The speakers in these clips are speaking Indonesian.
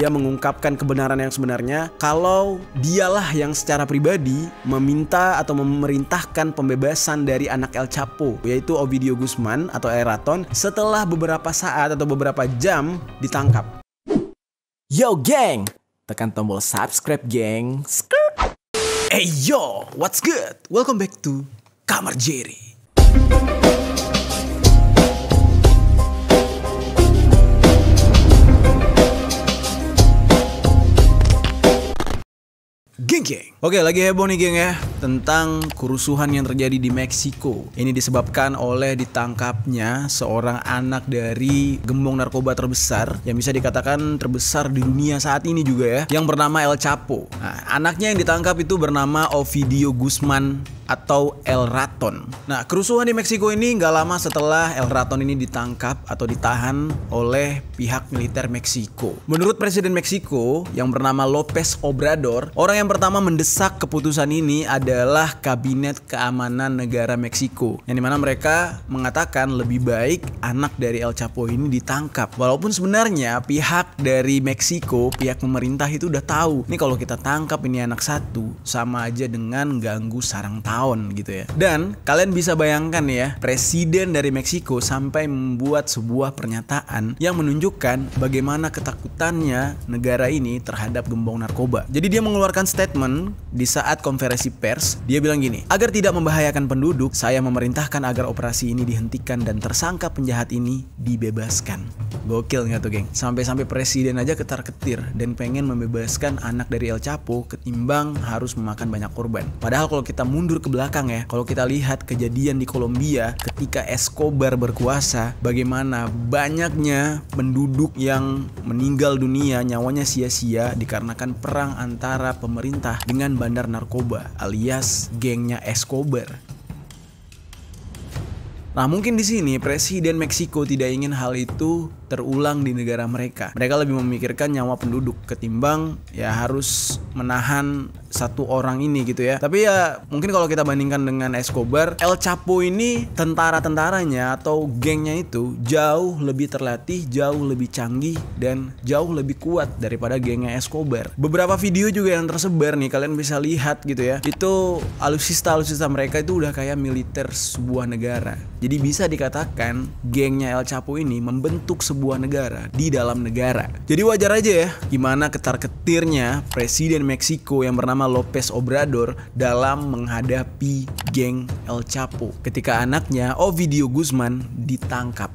Dia mengungkapkan kebenaran yang sebenarnya kalau dialah yang secara pribadi meminta atau memerintahkan pembebasan dari anak El Chapo, yaitu Ovidio Guzman atau El Raton, setelah beberapa saat atau beberapa jam ditangkap. Yo geng, tekan tombol subscribe geng. Hey yo, what's good? Welcome back to Kamar Jerry. Geng. Oke, lagi heboh nih geng ya, tentang kerusuhan yang terjadi di Meksiko. Ini disebabkan oleh ditangkapnya seorang anak dari gembong narkoba terbesar, yang bisa dikatakan terbesar di dunia saat ini juga ya, yang bernama El Chapo. Nah, anaknya yang ditangkap itu bernama Ovidio Guzman atau El Raton. Nah, kerusuhan di Meksiko ini nggak lama setelah El Raton ini ditangkap atau ditahan oleh pihak militer Meksiko. Menurut Presiden Meksiko yang bernama López Obrador, orang yang pertama mendesak keputusan ini adalah Kabinet Keamanan Negara Meksiko, yang dimana mereka mengatakan lebih baik anak dari El Chapo ini ditangkap. Walaupun sebenarnya pihak dari Meksiko, pihak pemerintah itu udah tahu, nih kalau kita tangkap ini anak satu sama aja dengan ganggu sarang tawon gitu ya. Dan kalian bisa bayangkan ya, presiden dari Meksiko sampai membuat sebuah pernyataan yang menunjukkan bagaimana ketakutannya negara ini terhadap gembong narkoba. Jadi dia mengeluarkan statement di saat konferensi pers. Dia bilang gini, agar tidak membahayakan penduduk, saya memerintahkan agar operasi ini dihentikan dan tersangka penjahat ini dibebaskan. Gokil nggak tuh geng? Sampai-sampai presiden aja ketar-ketir dan pengen membebaskan anak dari El Chapo ketimbang harus memakan banyak korban. Padahal kalau kita mundur ke belakang ya, kalau kita lihat kejadian di Kolombia ketika Escobar berkuasa, bagaimana banyaknya penduduk yang meninggal dunia, nyawanya sia-sia dikarenakan perang antara pemerintah dengan bandar narkoba alias gengnya Escobar. Nah, mungkin di sini Presiden Meksiko tidak ingin hal itu terulang di negara mereka. Mereka lebih memikirkan nyawa penduduk ketimbang ya harus menahan satu orang ini gitu ya. Tapi ya mungkin kalau kita bandingkan dengan Escobar, El Chapo ini tentara-tentaranya atau gengnya itu jauh lebih terlatih, jauh lebih canggih, dan jauh lebih kuat daripada gengnya Escobar. Beberapa video juga yang tersebar nih, kalian bisa lihat gitu ya. Itu alutsista mereka itu udah kayak militer sebuah negara. Jadi bisa dikatakan gengnya El Chapo ini membentuk sebuah negara di dalam negara. Jadi wajar aja ya gimana ketar-ketirnya Presiden Meksiko yang bernama López Obrador dalam menghadapi geng El Chapo ketika anaknya Ovidio Guzman ditangkap.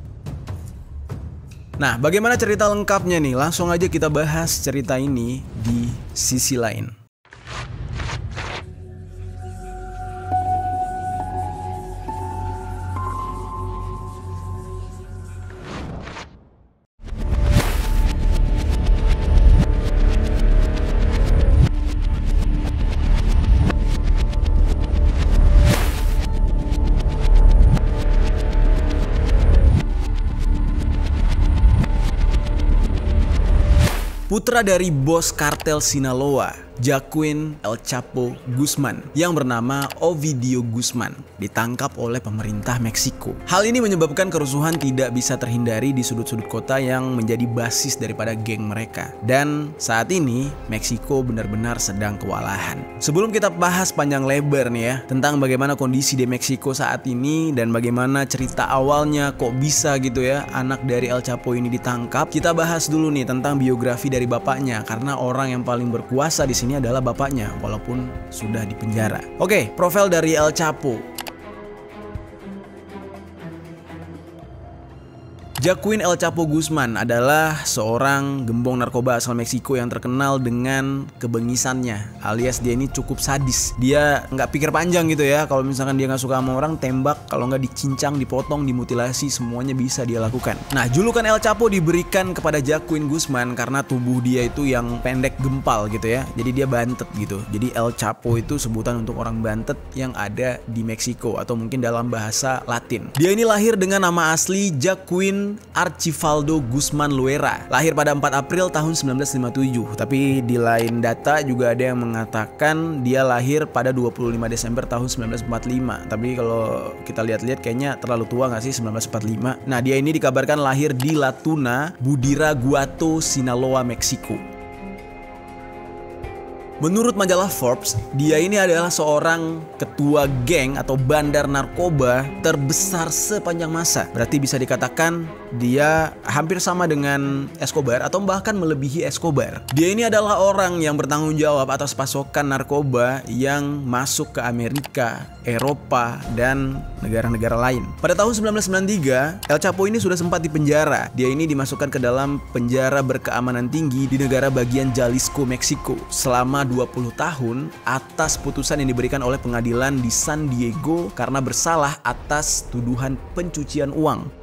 Nah, bagaimana cerita lengkapnya nih? Langsung aja kita bahas cerita ini di sisi lain. Putra dari bos kartel Sinaloa, Joaquín El Chapo Guzman, yang bernama Ovidio Guzman, ditangkap oleh pemerintah Meksiko. Hal ini menyebabkan kerusuhan tidak bisa terhindari di sudut-sudut kota yang menjadi basis daripada geng mereka. Dan saat ini Meksiko benar-benar sedang kewalahan. Sebelum kita bahas panjang lebar nih ya tentang bagaimana kondisi di Meksiko saat ini dan bagaimana cerita awalnya kok bisa gitu ya anak dari El Chapo ini ditangkap, kita bahas dulu nih tentang biografi dari bapaknya, karena orang yang paling berkuasa di sini adalah bapaknya walaupun sudah dipenjara. Oke, profil dari El Chapo. Joaquín El Chapo Guzman adalah seorang gembong narkoba asal Meksiko yang terkenal dengan kebengisannya, alias dia ini cukup sadis. Dia nggak pikir panjang gitu ya. Kalau misalkan dia nggak suka sama orang, tembak. Kalau nggak dicincang, dipotong, dimutilasi, semuanya bisa dia lakukan. Nah, julukan El Chapo diberikan kepada Joaquín Guzman karena tubuh dia itu yang pendek gempal gitu ya. Jadi dia bantet gitu. Jadi El Chapo itu sebutan untuk orang bantet yang ada di Meksiko atau mungkin dalam bahasa Latin. Dia ini lahir dengan nama asli Joaquín Joaquin Archivaldo Guzman Loera, lahir pada 4 April tahun 1957. Tapi di lain data juga ada yang mengatakan dia lahir pada 25 Desember tahun 1945. Tapi kalau kita lihat-lihat kayaknya terlalu tua nggak sih 1945. Nah, dia ini dikabarkan lahir di La Tuna, Badiraguato, Sinaloa, Meksiko. Menurut majalah Forbes, dia ini adalah seorang ketua geng atau bandar narkoba terbesar sepanjang masa. Berarti bisa dikatakan dia hampir sama dengan Escobar atau bahkan melebihi Escobar. Dia ini adalah orang yang bertanggung jawab atas pasokan narkoba yang masuk ke Amerika, Eropa, dan negara-negara lain. Pada tahun 1993, El Chapo ini sudah sempat dipenjara. Dia ini dimasukkan ke dalam penjara berkeamanan tinggi di negara bagian Jalisco, Meksiko selama 20 tahun atas putusan yang diberikan oleh pengadilan di San Diego karena bersalah atas tuduhan pencucian uang.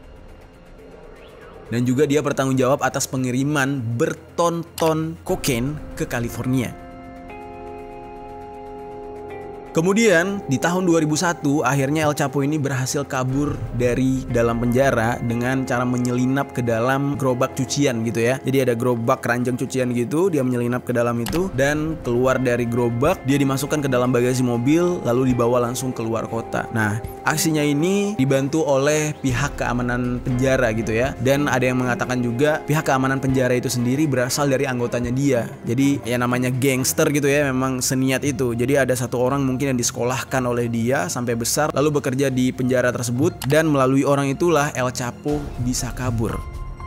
Dan juga dia bertanggung jawab atas pengiriman berton-ton kokain ke California. Kemudian di tahun 2001 akhirnya El Chapo ini berhasil kabur dari dalam penjara dengan cara menyelinap ke dalam gerobak cucian gitu ya. Jadi ada gerobak keranjang cucian gitu, dia menyelinap ke dalam itu dan keluar dari gerobak, dia dimasukkan ke dalam bagasi mobil lalu dibawa langsung keluar kota. Nah, aksinya ini dibantu oleh pihak keamanan penjara gitu ya. Dan ada yang mengatakan juga pihak keamanan penjara itu sendiri berasal dari anggotanya dia. Jadi ya namanya gangster gitu ya, memang seniat itu. Jadi ada satu orang mungkin yang disekolahkan oleh dia sampai besar lalu bekerja di penjara tersebut, dan melalui orang itulah El Chapo bisa kabur.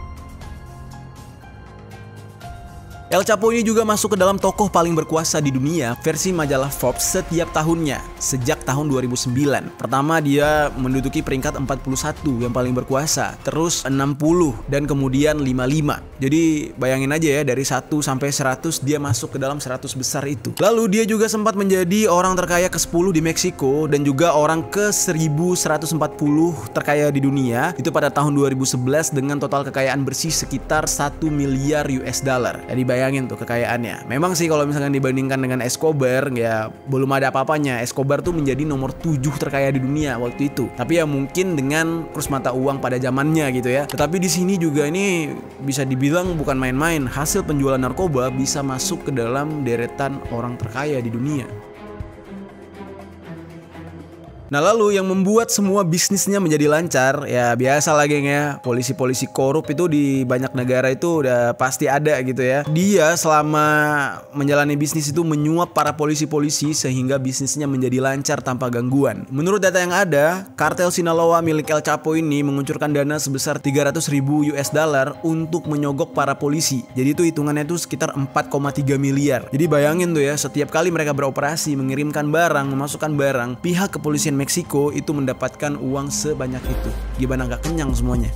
El Chapo ini juga masuk ke dalam tokoh paling berkuasa di dunia versi majalah Forbes setiap tahunnya sejak tahun 2009. Pertama dia menduduki peringkat 41 yang paling berkuasa, terus 60 dan kemudian 55. Jadi bayangin aja ya, dari 1 sampai 100 dia masuk ke dalam 100 besar itu. Lalu dia juga sempat menjadi orang terkaya ke-10 di Meksiko dan juga orang ke-1140 terkaya di dunia itu pada tahun 2011 dengan total kekayaan bersih sekitar 1 miliar US dollar. Jadi bayangin tuh kekayaannya. Memang sih kalau misalkan dibandingkan dengan Escobar ya belum ada apa-apanya. Escobar tuh menjadi nomor 7 terkaya di dunia waktu itu. Tapi ya mungkin dengan kurs mata uang pada zamannya gitu ya. Tetapi di sini juga ini bisa dibilang bukan main-main. Hasil penjualan narkoba bisa masuk ke dalam deretan orang terkaya di dunia. Nah lalu yang membuat semua bisnisnya menjadi lancar, ya biasa lah geng ya, polisi-polisi korup itu di banyak negara itu udah pasti ada gitu ya. Dia selama menjalani bisnis itu menyuap para polisi-polisi sehingga bisnisnya menjadi lancar tanpa gangguan. Menurut data yang ada, kartel Sinaloa milik El Chapo ini menguncurkan dana sebesar 300.000 US dollar untuk menyogok para polisi. Jadi itu hitungannya itu sekitar 4,3 miliar. Jadi bayangin tuh ya, setiap kali mereka beroperasi, mengirimkan barang, memasukkan barang, pihak kepolisian Meksiko itu mendapatkan uang sebanyak itu. Gimana nggak kenyang semuanya?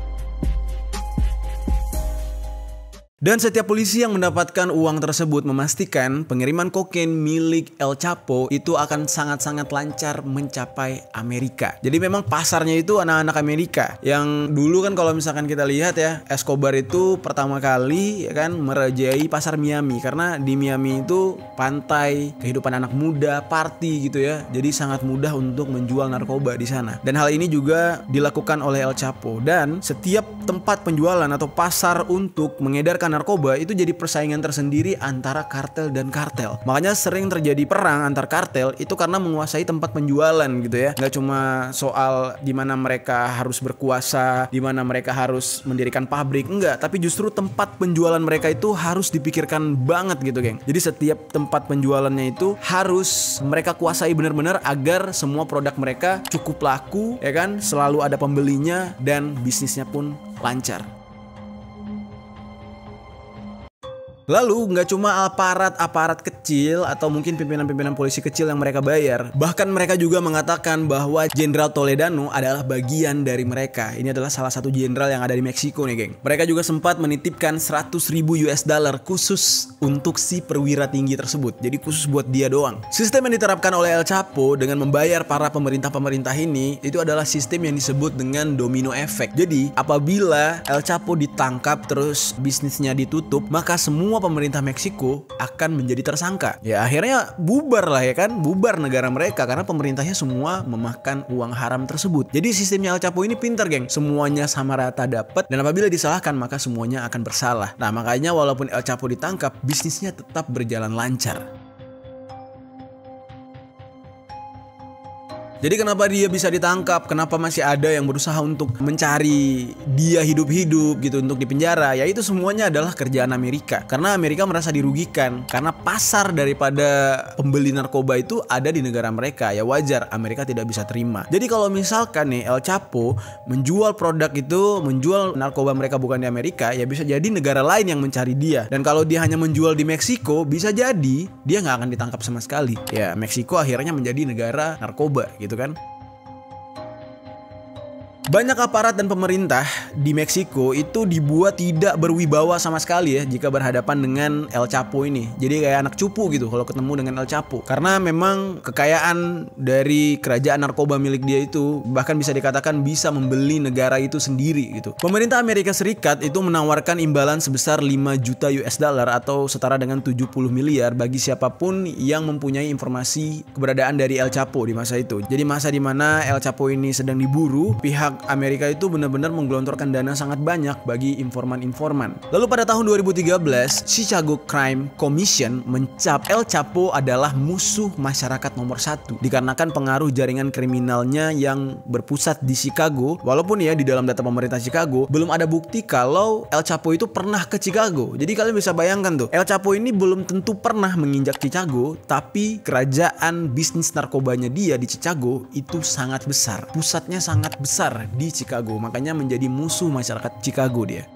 Dan setiap polisi yang mendapatkan uang tersebut memastikan pengiriman kokain milik El Chapo itu akan sangat-sangat lancar mencapai Amerika. Jadi memang pasarnya itu anak-anak Amerika. Yang dulu kan kalau misalkan kita lihat ya, Escobar itu pertama kali ya kan merajai pasar Miami. Karena di Miami itu pantai, kehidupan anak muda, party gitu ya. Jadi sangat mudah untuk menjual narkoba di sana. Dan hal ini juga dilakukan oleh El Chapo. Dan setiap tempat penjualan atau pasar untuk mengedarkan narkoba itu jadi persaingan tersendiri antara kartel dan kartel. Makanya sering terjadi perang antar kartel itu karena menguasai tempat penjualan gitu ya. Nggak cuma soal di mana mereka harus berkuasa, di mana mereka harus mendirikan pabrik, enggak, tapi justru tempat penjualan mereka itu harus dipikirkan banget gitu, geng. Jadi setiap tempat penjualannya itu harus mereka kuasai benar-benar agar semua produk mereka cukup laku ya kan, selalu ada pembelinya dan bisnisnya pun lancar. Lalu nggak cuma aparat-aparat kecil atau mungkin pimpinan-pimpinan polisi kecil yang mereka bayar. Bahkan mereka juga mengatakan bahwa Jenderal Toledano adalah bagian dari mereka. Ini adalah salah satu jenderal yang ada di Meksiko nih, geng. Mereka juga sempat menitipkan 100.000 US dollar khusus untuk si perwira tinggi tersebut. Jadi khusus buat dia doang. Sistem yang diterapkan oleh El Chapo dengan membayar para pemerintah-pemerintah ini itu adalah sistem yang disebut dengan domino effect. Jadi apabila El Chapo ditangkap terus bisnisnya ditutup, maka semua semua pemerintah Meksiko akan menjadi tersangka. Ya akhirnya bubar lah ya kan, bubar negara mereka karena pemerintahnya semua memakan uang haram tersebut. Jadi sistemnya El Chapo ini pintar, geng. Semuanya sama rata dapat, dan apabila disalahkan maka semuanya akan bersalah. Nah makanya walaupun El Chapo ditangkap, bisnisnya tetap berjalan lancar. Jadi kenapa dia bisa ditangkap? Kenapa masih ada yang berusaha untuk mencari dia hidup-hidup gitu untuk dipenjara? Ya itu semuanya adalah kerjaan Amerika. Karena Amerika merasa dirugikan karena pasar daripada pembeli narkoba itu ada di negara mereka. Ya wajar Amerika tidak bisa terima. Jadi kalau misalkan nih El Chapo menjual produk itu, menjual narkoba mereka bukan di Amerika, ya bisa jadi negara lain yang mencari dia. Dan kalau dia hanya menjual di Meksiko, bisa jadi dia nggak akan ditangkap sama sekali. Ya Meksiko akhirnya menjadi negara narkoba gitu kan. Banyak aparat dan pemerintah di Meksiko itu dibuat tidak berwibawa sama sekali ya jika berhadapan dengan El Chapo ini. Jadi kayak anak cupu gitu kalau ketemu dengan El Chapo. Karena memang kekayaan dari kerajaan narkoba milik dia itu bahkan bisa dikatakan bisa membeli negara itu sendiri gitu. Pemerintah Amerika Serikat itu menawarkan imbalan sebesar 5 juta US dollar atau setara dengan 70 miliar bagi siapapun yang mempunyai informasi keberadaan dari El Chapo di masa itu. Jadi masa dimana El Chapo ini sedang diburu, pihak Amerika itu benar-benar menggelontorkan dana sangat banyak bagi informan-informan. Lalu pada tahun 2013, Chicago Crime Commission mencap El Chapo adalah musuh masyarakat nomor 1 dikarenakan pengaruh jaringan kriminalnya yang berpusat di Chicago. Walaupun ya di dalam data pemerintah Chicago belum ada bukti kalau El Chapo itu pernah ke Chicago. Jadi kalian bisa bayangkan tuh, El Chapo ini belum tentu pernah menginjak Chicago, tapi kerajaan bisnis narkobanya dia di Chicago itu sangat besar. Pusatnya sangat besar di Chicago, makanya menjadi musuh masyarakat Chicago dia.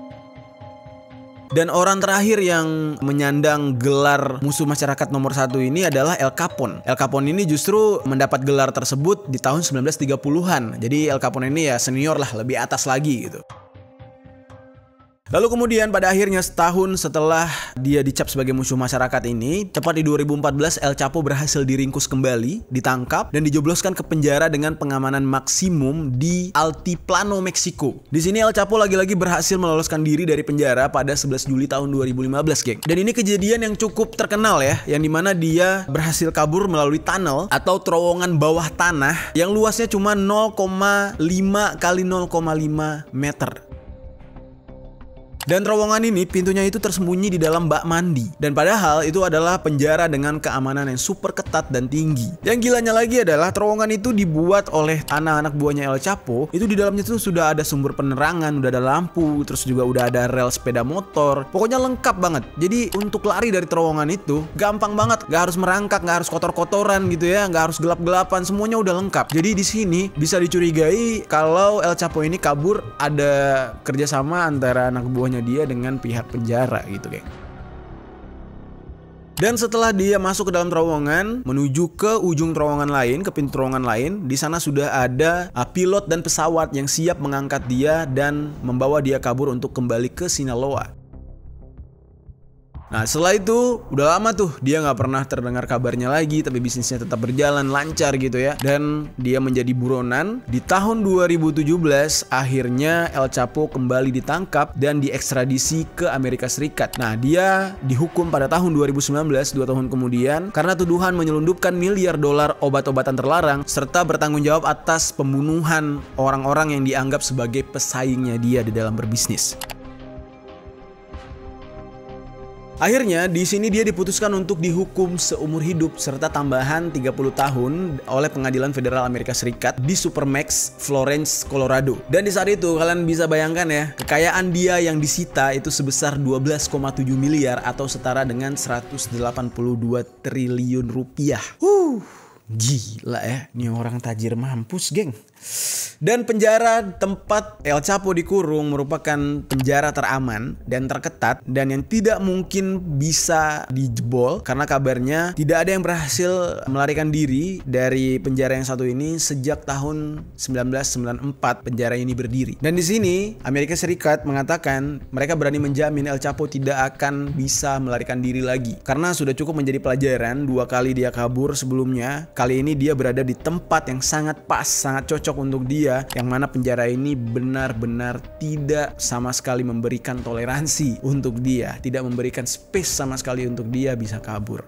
Dan orang terakhir yang menyandang gelar musuh masyarakat nomor 1 ini adalah El Capone. El Capone ini justru mendapat gelar tersebut di tahun 1930-an. Jadi El Capone ini ya senior lah, lebih atas lagi gitu. Lalu kemudian pada akhirnya setahun setelah dia dicap sebagai musuh masyarakat ini, tepat di 2014 El Chapo berhasil diringkus kembali, ditangkap dan dijebloskan ke penjara dengan pengamanan maksimum di Altiplano, Meksiko. Di sini El Chapo lagi-lagi berhasil meloloskan diri dari penjara pada 11 Juli tahun 2015, geng. Dan ini kejadian yang cukup terkenal ya, yang dimana dia berhasil kabur melalui tunnel atau terowongan bawah tanah yang luasnya cuma 0,5 kali 0,5 meter. Dan terowongan ini pintunya itu tersembunyi di dalam bak mandi. Dan padahal itu adalah penjara dengan keamanan yang super ketat dan tinggi. Yang gilanya lagi adalah terowongan itu dibuat oleh anak-anak buahnya El Chapo. Itu di dalamnya tuh sudah ada sumber penerangan, udah ada lampu, terus juga udah ada rel sepeda motor. Pokoknya lengkap banget. Jadi untuk lari dari terowongan itu gampang banget. Gak harus merangkak, gak harus kotor-kotoran gitu ya, gak harus gelap-gelapan, semuanya udah lengkap. Jadi di sini bisa dicurigai kalau El Chapo ini kabur ada kerjasama antara anak buahnya dia dengan pihak penjara gitu, geng. Dan setelah dia masuk ke dalam terowongan menuju ke ujung terowongan lain, ke pintu terowongan lain, di sana sudah ada pilot dan pesawat yang siap mengangkat dia dan membawa dia kabur untuk kembali ke Sinaloa. Nah setelah itu udah lama tuh dia nggak pernah terdengar kabarnya lagi, tapi bisnisnya tetap berjalan lancar gitu ya. Dan dia menjadi buronan. Di tahun 2017 akhirnya El Chapo kembali ditangkap dan diekstradisi ke Amerika Serikat. Nah dia dihukum pada tahun 2019, 2 tahun kemudian, karena tuduhan menyelundupkan miliar dolar obat-obatan terlarang serta bertanggung jawab atas pembunuhan orang-orang yang dianggap sebagai pesaingnya dia di dalam berbisnis. Akhirnya di sini dia diputuskan untuk dihukum seumur hidup serta tambahan 30 tahun oleh Pengadilan Federal Amerika Serikat di Supermax, Florence, Colorado. Dan di saat itu kalian bisa bayangkan ya, kekayaan dia yang disita itu sebesar 12,7 miliar atau setara dengan 182 triliun rupiah. Gila ya, ini orang tajir mampus, geng. Dan penjara tempat El Chapo dikurung merupakan penjara teraman dan terketat dan yang tidak mungkin bisa dijebol karena kabarnya tidak ada yang berhasil melarikan diri dari penjara yang satu ini sejak tahun 1994 penjara ini berdiri. Dan di sini Amerika Serikat mengatakan mereka berani menjamin El Chapo tidak akan bisa melarikan diri lagi karena sudah cukup menjadi pelajaran 2 kali dia kabur sebelumnya. Kali ini dia berada di tempat yang sangat pas, sangat cocok cocok untuk dia, yang mana penjara ini benar-benar tidak sama sekali memberikan toleransi untuk dia, tidak memberikan space sama sekali untuk dia bisa kabur.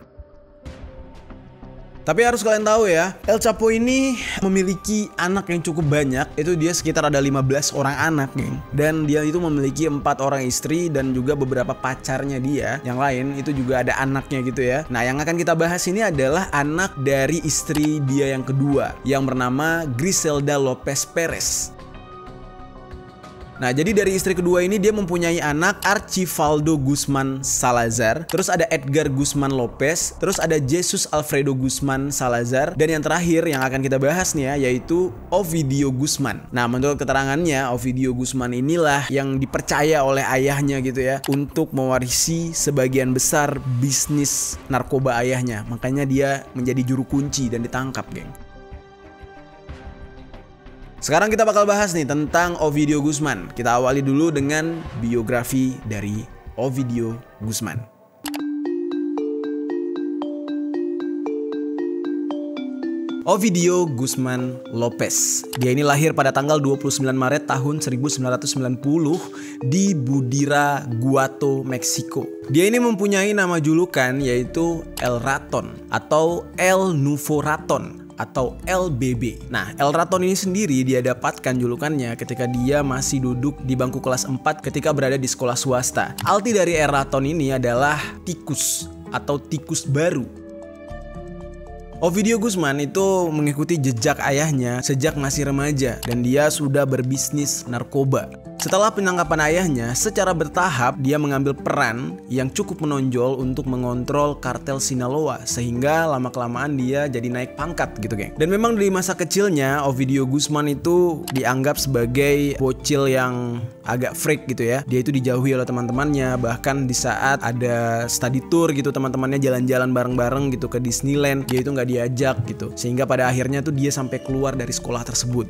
Tapi harus kalian tahu ya, El Chapo ini memiliki anak yang cukup banyak. Itu dia sekitar ada 15 orang anak, geng. Dan dia itu memiliki 4 orang istri dan juga beberapa pacarnya dia. Yang lain itu juga ada anaknya gitu ya. Nah, yang akan kita bahas ini adalah anak dari istri dia yang kedua, yang bernama Griselda Lopez Perez. Nah, jadi dari istri kedua ini dia mempunyai anak Archivaldo Guzman Salazar, terus ada Edgar Guzman Lopez, terus ada Jesus Alfredo Guzman Salazar, dan yang terakhir yang akan kita bahas nih ya, yaitu Ovidio Guzman. Nah, menurut keterangannya, Ovidio Guzman inilah yang dipercaya oleh ayahnya gitu ya untuk mewarisi sebagian besar bisnis narkoba ayahnya. Makanya dia menjadi juru kunci dan ditangkap, geng. Sekarang kita bakal bahas nih tentang Ovidio Guzman. Kita awali dulu dengan biografi dari Ovidio Guzman. Ovidio Guzman Lopez. Dia ini lahir pada tanggal 29 Maret tahun 1990 di Budira, Guato, Meksiko. Dia ini mempunyai nama julukan yaitu El Raton atau El Nuevo Raton atau LBB. Nah, El Raton ini sendiri dia dapatkan julukannya ketika dia masih duduk di bangku kelas 4 ketika berada di sekolah swasta. Arti dari El Raton ini adalah tikus atau tikus baru. Ovidio Guzman itu mengikuti jejak ayahnya sejak masih remaja dan dia sudah berbisnis narkoba. Setelah penangkapan ayahnya, secara bertahap dia mengambil peran yang cukup menonjol untuk mengontrol kartel Sinaloa, sehingga lama-kelamaan dia jadi naik pangkat gitu, geng. Dan memang dari masa kecilnya Ovidio Guzman itu dianggap sebagai bocil yang agak freak gitu ya. Dia itu dijauhi oleh teman-temannya, bahkan di saat ada study tour gitu teman-temannya jalan-jalan bareng-bareng gitu ke Disneyland, dia itu nggak diajak gitu. Sehingga pada akhirnya tuh dia sampai keluar dari sekolah tersebut.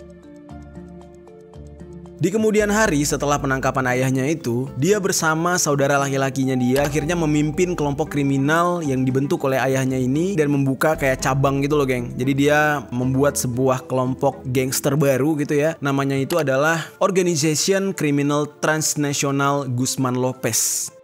Di kemudian hari setelah penangkapan ayahnya itu, dia bersama saudara laki-lakinya dia akhirnya memimpin kelompok kriminal yang dibentuk oleh ayahnya ini dan membuka kayak cabang gitu loh, geng. Jadi dia membuat sebuah kelompok gangster baru gitu ya. Namanya itu adalah Organization Criminal Transnational Guzman Lopez.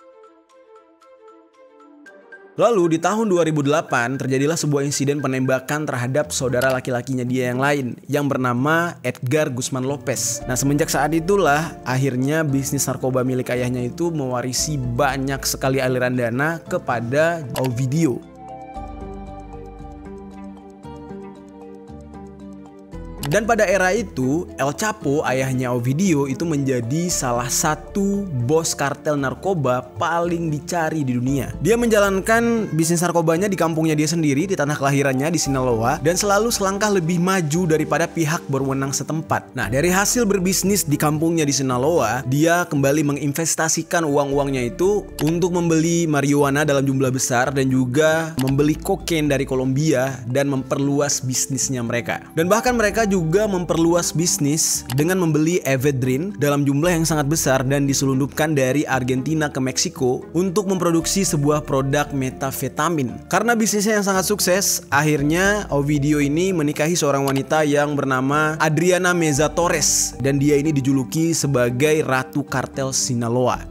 Lalu di tahun 2008 terjadilah sebuah insiden penembakan terhadap saudara laki-lakinya dia yang lain yang bernama Edgar Guzman Lopez. Nah, semenjak saat itulah akhirnya bisnis narkoba milik ayahnya itu mewarisi banyak sekali aliran dana kepada Ovidio. Dan pada era itu, El Chapo, ayahnya Ovidio, itu menjadi salah satu bos kartel narkoba paling dicari di dunia. Dia menjalankan bisnis narkobanya di kampungnya dia sendiri, di tanah kelahirannya di Sinaloa, dan selalu selangkah lebih maju daripada pihak berwenang setempat. Nah, dari hasil berbisnis di kampungnya di Sinaloa, dia kembali menginvestasikan uang-uangnya itu untuk membeli marijuana dalam jumlah besar dan juga membeli kokain dari Kolombia dan memperluas bisnisnya mereka. Dan bahkan mereka juga memperluas bisnis dengan membeli ephedrine dalam jumlah yang sangat besar dan diselundupkan dari Argentina ke Meksiko untuk memproduksi sebuah produk metafetamin. Karena bisnisnya yang sangat sukses, akhirnya Ovidio ini menikahi seorang wanita yang bernama Adriana Meza Torres dan dia ini dijuluki sebagai Ratu Kartel Sinaloa.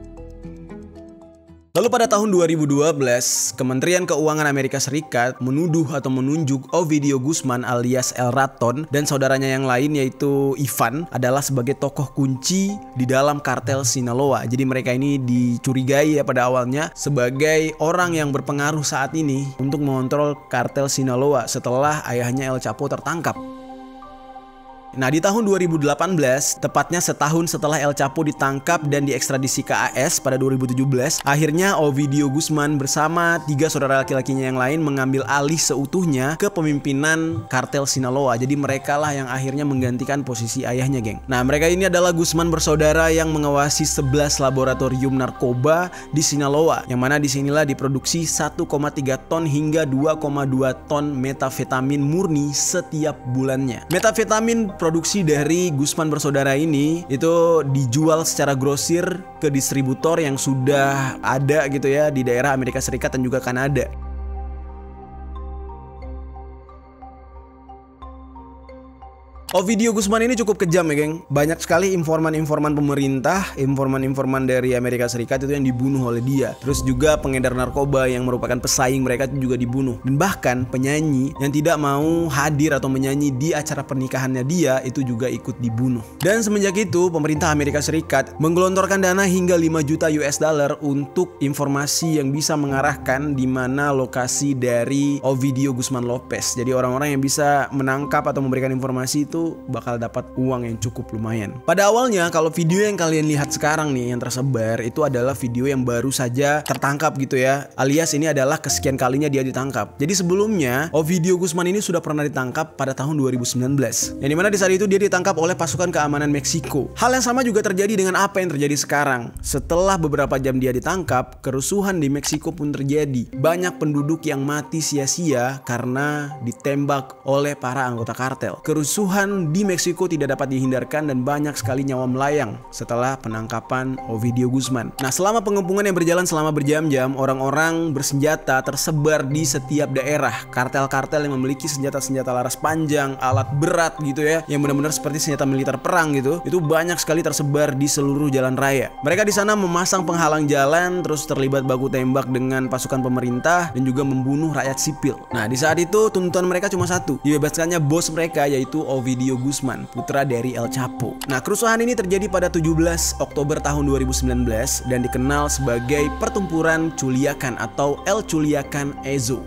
Lalu pada tahun 2012, Kementerian Keuangan Amerika Serikat menuduh atau menunjuk Ovidio Guzman alias El Raton dan saudaranya yang lain yaitu Ivan adalah sebagai tokoh kunci di dalam kartel Sinaloa. Jadi mereka ini dicurigai ya pada awalnya sebagai orang yang berpengaruh saat ini untuk mengontrol kartel Sinaloa setelah ayahnya El Chapo tertangkap. Nah, di tahun 2018, tepatnya setahun setelah El Chapo ditangkap dan diekstradisi ke AS pada 2017, akhirnya Ovidio Guzman bersama 3 saudara laki-lakinya yang lain mengambil alih seutuhnya kepemimpinan kartel Sinaloa. Jadi mereka lah yang akhirnya menggantikan posisi ayahnya, geng. Nah, mereka ini adalah Guzman bersaudara yang mengawasi 11 laboratorium narkoba di Sinaloa, yang mana disinilah diproduksi 1,3 ton hingga 2,2 ton metafetamin murni setiap bulannya. Metafetamin produksi dari Guzman bersaudara ini itu dijual secara grosir ke distributor yang sudah ada gitu ya di daerah Amerika Serikat dan juga Kanada. Ovidio Guzman ini cukup kejam ya geng. Banyak sekali informan-informan pemerintah, informan-informan dari Amerika Serikat itu yang dibunuh oleh dia. Terus juga pengedar narkoba yang merupakan pesaing mereka itu juga dibunuh. Dan bahkan penyanyi yang tidak mau hadir atau menyanyi di acara pernikahannya dia itu juga ikut dibunuh. Dan semenjak itu pemerintah Amerika Serikat menggelontorkan dana hingga 5 juta US dollar untuk informasi yang bisa mengarahkan di mana lokasi dari Ovidio Guzman Lopez. Jadi orang-orang yang bisa menangkap atau memberikan informasi itu bakal dapat uang yang cukup lumayan. Pada awalnya kalau video yang kalian lihat sekarang nih yang tersebar itu adalah video yang baru saja tertangkap gitu ya. Alias ini adalah kesekian kalinya dia ditangkap. Jadi sebelumnya Ovidio Guzman ini sudah pernah ditangkap pada tahun 2019. Yang dimana di saat itu dia ditangkap oleh pasukan keamanan Meksiko. Hal yang sama juga terjadi dengan apa yang terjadi sekarang. Setelah beberapa jam dia ditangkap, kerusuhan di Meksiko pun terjadi. Banyak penduduk yang mati sia-sia karena ditembak oleh para anggota kartel. Kerusuhan di Meksiko tidak dapat dihindarkan dan banyak sekali nyawa melayang setelah penangkapan Ovidio Guzman. Nah, selama pengepungan yang berjalan selama berjam-jam, orang-orang bersenjata tersebar di setiap daerah. Kartel-kartel yang memiliki senjata-senjata laras panjang, alat berat gitu ya, yang benar-benar seperti senjata militer perang gitu, itu banyak sekali tersebar di seluruh jalan raya. Mereka di sana memasang penghalang jalan, terus terlibat baku tembak dengan pasukan pemerintah dan juga membunuh rakyat sipil. Nah, di saat itu tuntutan mereka cuma satu, dibebaskannya bos mereka yaitu Ovidio Guzman, putra dari El Chapo. Nah, kerusuhan ini terjadi pada 17 Oktober tahun 2019 dan dikenal sebagai pertempuran Culiacan atau El Culiacan Ezo.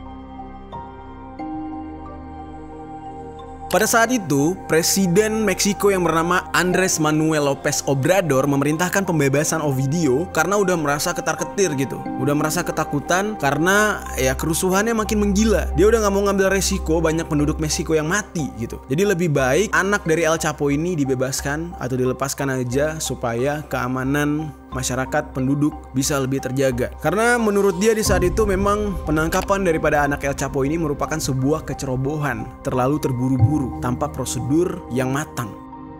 Pada saat itu, Presiden Meksiko yang bernama Andrés Manuel López Obrador memerintahkan pembebasan Ovidio karena udah merasa ketar-ketir gitu. Udah merasa ketakutan karena ya kerusuhannya makin menggila. Dia udah gak mau ngambil resiko banyak penduduk Meksiko yang mati gitu. Jadi lebih baik anak dari El Chapo ini dibebaskan atau dilepaskan aja supaya keamanan masyarakat penduduk bisa lebih terjaga. Karena menurut dia di saat itu memang penangkapan daripada anak El Chapo ini merupakan sebuah kecerobohan, terlalu terburu-buru tanpa prosedur yang matang.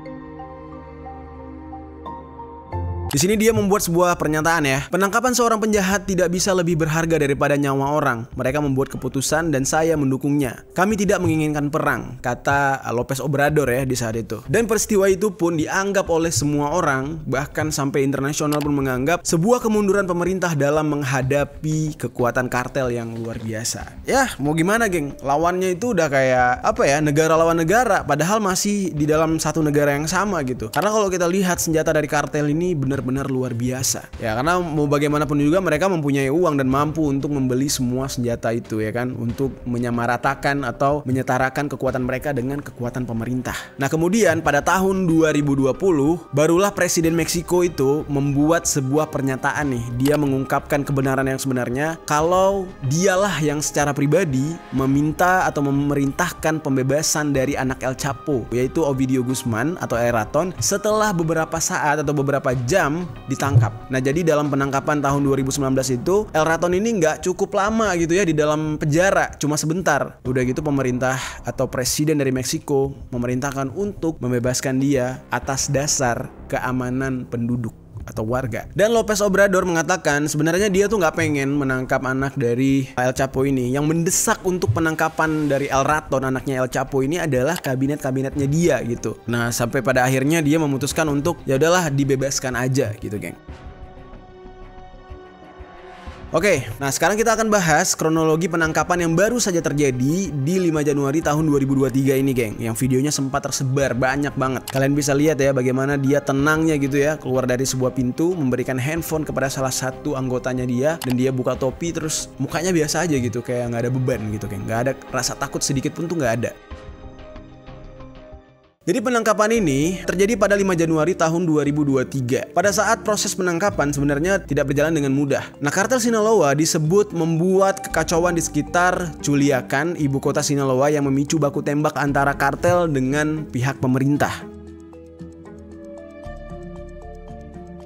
Di sini dia membuat sebuah pernyataan ya. Penangkapan seorang penjahat tidak bisa lebih berharga daripada nyawa orang. Mereka membuat keputusan dan saya mendukungnya. Kami tidak menginginkan perang, kata López Obrador ya di saat itu. Dan peristiwa itu pun dianggap oleh semua orang, bahkan sampai internasional pun menganggap sebuah kemunduran pemerintah dalam menghadapi kekuatan kartel yang luar biasa. Ya, mau gimana geng? Lawannya itu udah kayak apa ya? Negara lawan negara, padahal masih di dalam satu negara yang sama gitu. Karena kalau kita lihat senjata dari kartel ini benar-benar luar biasa. Ya karena mau bagaimanapun juga mereka mempunyai uang dan mampu untuk membeli semua senjata itu ya kan, untuk menyamaratakan atau menyetarakan kekuatan mereka dengan kekuatan pemerintah. Nah, kemudian pada tahun 2020 barulah Presiden Meksiko itu membuat sebuah pernyataan nih. Dia mengungkapkan kebenaran yang sebenarnya kalau dialah yang secara pribadi meminta atau memerintahkan pembebasan dari anak El Chapo, yaitu Ovidio Guzman atau El Raton, setelah beberapa saat atau beberapa jam ditangkap. Nah, jadi dalam penangkapan tahun 2019 itu El Raton ini nggak cukup lama gitu ya di dalam penjara, cuma sebentar. Udah gitu pemerintah atau presiden dari Meksiko memerintahkan untuk membebaskan dia atas dasar keamanan penduduk atau warga. Dan López Obrador mengatakan sebenarnya dia tuh nggak pengen menangkap anak dari El Chapo ini. Yang mendesak untuk penangkapan dari El Raton, anaknya El Chapo ini, adalah kabinet-kabinetnya dia gitu. Nah, sampai pada akhirnya dia memutuskan untuk ya udahlah dibebaskan aja gitu, geng. Oke, nah sekarang kita akan bahas kronologi penangkapan yang baru saja terjadi di 5 Januari tahun 2023 ini, geng. Yang videonya sempat tersebar banyak banget. Kalian bisa lihat ya bagaimana dia tenangnya gitu ya, keluar dari sebuah pintu, memberikan handphone kepada salah satu anggotanya dia, dan dia buka topi terus mukanya biasa aja gitu, kayak nggak ada beban gitu, geng. Nggak ada rasa takut sedikit pun tuh nggak ada. Jadi penangkapan ini terjadi pada 5 Januari tahun 2023. Pada saat proses penangkapan sebenarnya tidak berjalan dengan mudah. Nah, kartel Sinaloa disebut membuat kekacauan di sekitar Culiacan, ibu kota Sinaloa, yang memicu baku tembak antara kartel dengan pihak pemerintah.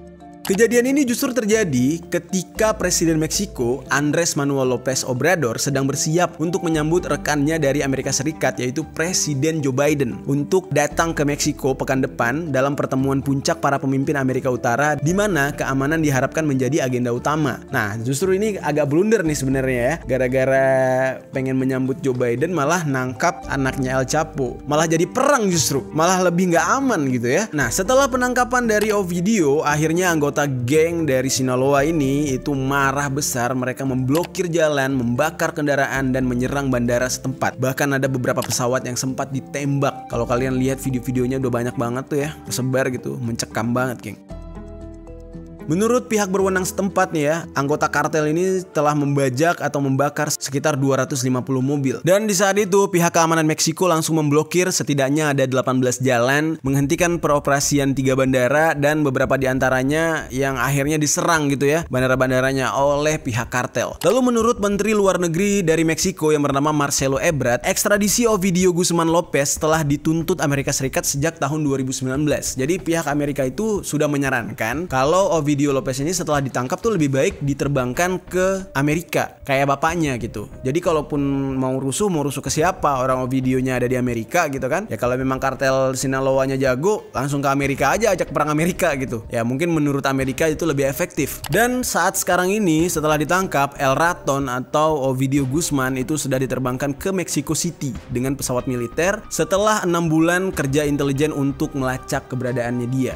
Kejadian ini justru terjadi ketika Presiden Meksiko Andrés Manuel López Obrador sedang bersiap untuk menyambut rekannya dari Amerika Serikat, yaitu Presiden Joe Biden, untuk datang ke Meksiko pekan depan dalam pertemuan puncak para pemimpin Amerika Utara, di mana keamanan diharapkan menjadi agenda utama. Nah, justru ini agak blunder nih sebenarnya ya, gara-gara pengen menyambut Joe Biden malah nangkap anaknya El Chapo, malah jadi perang, justru malah lebih nggak aman gitu ya. Nah, setelah penangkapan dari Ovidio, akhirnya anggota geng dari Sinaloa ini itu marah besar. Mereka memblokir jalan, membakar kendaraan, dan menyerang bandara setempat. Bahkan ada beberapa pesawat yang sempat ditembak. Kalau kalian lihat video-videonya udah banyak banget tuh ya, tersebar gitu, mencekam banget, geng. Menurut pihak berwenang setempat nih ya, anggota kartel ini telah membajak atau membakar sekitar 250 mobil. Dan di saat itu pihak keamanan Meksiko langsung memblokir setidaknya ada 18 jalan, menghentikan peroperasian 3 bandara, dan beberapa diantaranya yang akhirnya diserang gitu ya, bandara-bandaranya oleh pihak kartel. Lalu menurut Menteri Luar Negeri dari Meksiko yang bernama Marcelo Ebrard, ekstradisi Ovidio Guzman Lopez telah dituntut Amerika Serikat sejak tahun 2019. Jadi pihak Amerika itu sudah menyarankan kalau Ovidio Lopez ini setelah ditangkap tuh lebih baik diterbangkan ke Amerika kayak bapaknya gitu. Jadi kalaupun mau rusuh ke siapa, orang Ovidionya ada di Amerika gitu kan. Ya kalau memang kartel Sinaloa-nya jago, langsung ke Amerika aja, ajak perang Amerika gitu. Ya mungkin menurut Amerika itu lebih efektif. Dan saat sekarang ini setelah ditangkap, El Raton atau Ovidio Guzman itu sudah diterbangkan ke Mexico City dengan pesawat militer setelah 6 bulan kerja intelijen untuk melacak keberadaannya dia.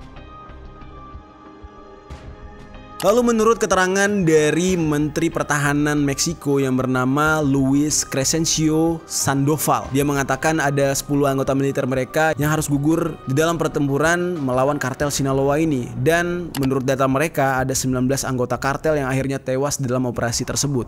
Lalu menurut keterangan dari Menteri Pertahanan Meksiko yang bernama Luis Crescencio Sandoval, dia mengatakan ada 10 anggota militer mereka yang harus gugur di dalam pertempuran melawan kartel Sinaloa ini. Dan menurut data mereka ada 19 anggota kartel yang akhirnya tewas dalam operasi tersebut.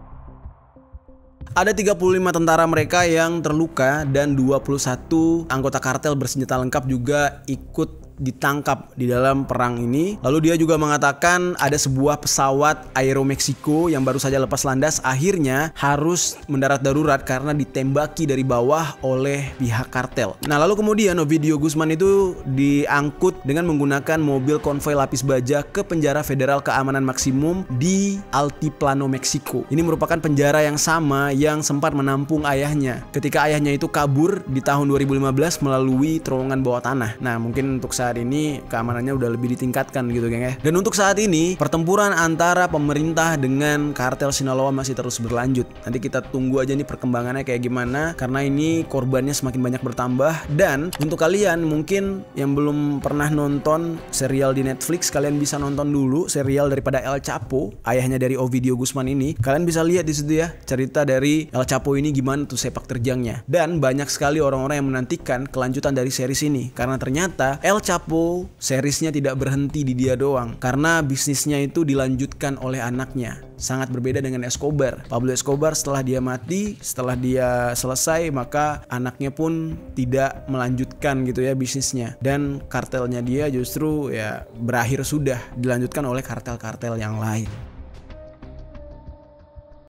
Ada 35 tentara mereka yang terluka dan 21 anggota kartel bersenjata lengkap juga ikut ditangkap di dalam perang ini. Lalu dia juga mengatakan ada sebuah pesawat Aeromexico yang baru saja lepas landas akhirnya harus mendarat darurat karena ditembaki dari bawah oleh pihak kartel. Nah, lalu kemudian Ovidio Guzman itu diangkut dengan menggunakan mobil konvoi lapis baja ke penjara federal keamanan maksimum di Altiplano, Meksiko. Ini merupakan penjara yang sama yang sempat menampung ayahnya ketika ayahnya itu kabur di tahun 2015 melalui terowongan bawah tanah. Nah, mungkin untuk saat ini keamanannya udah lebih ditingkatkan gitu, geng ya. Dan untuk saat ini pertempuran antara pemerintah dengan kartel Sinaloa masih terus berlanjut. Nanti kita tunggu aja nih perkembangannya kayak gimana, karena ini korbannya semakin banyak bertambah. Dan untuk kalian mungkin yang belum pernah nonton serial di Netflix, kalian bisa nonton dulu serial daripada El Chapo, ayahnya dari Ovidio Guzman ini. Kalian bisa lihat di situ ya cerita dari El Chapo ini gimana tuh sepak terjangnya. Dan banyak sekali orang-orang yang menantikan kelanjutan dari series ini, karena ternyata El Chapo seriesnya tidak berhenti di dia doang, karena bisnisnya itu dilanjutkan oleh anaknya. Sangat berbeda dengan Escobar. Pablo Escobar setelah dia mati, setelah dia selesai, maka anaknya pun tidak melanjutkan gitu ya bisnisnya. Dan kartelnya dia justru ya berakhir sudah, dilanjutkan oleh kartel-kartel yang lain.